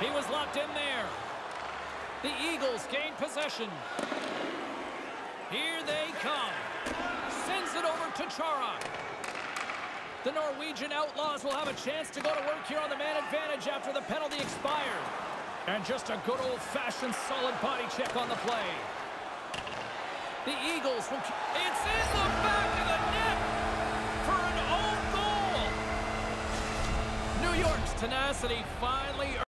He was locked in there. The Eagles gain possession. Here they come. Sends it over to Chara. The Norwegian Outlaws will have a chance to go to work here on the man advantage after the penalty expired. And just a good old-fashioned solid body check on the play. The Eagles will... It's in the back of the net for an own goal. New York's tenacity finally...